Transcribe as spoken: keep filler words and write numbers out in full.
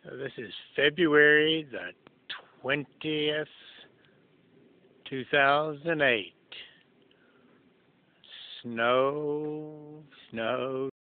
So this is February the twentieth, two thousand eight. Snow, snow,